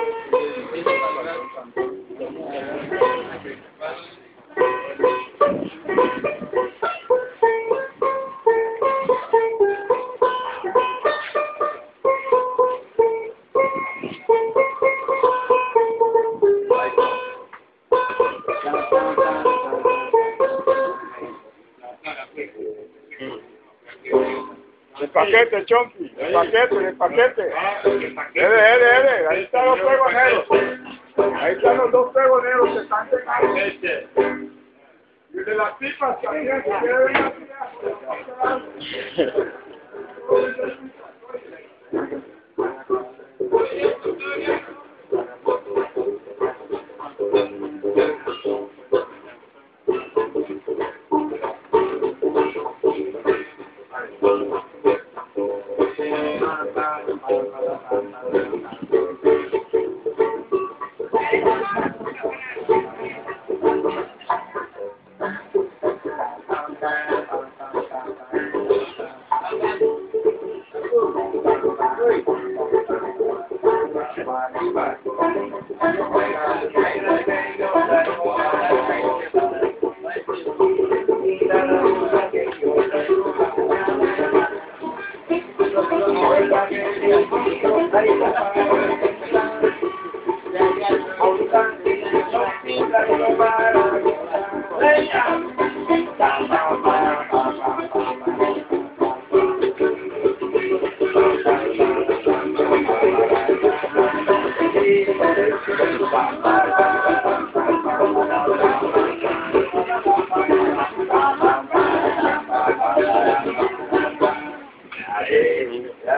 El paquete, Chonky, el paquete. Ahí están los pregoneros. Ahí están los dos pregoneros que están pegando. Y de las pipas también, que quiere ver las Ahí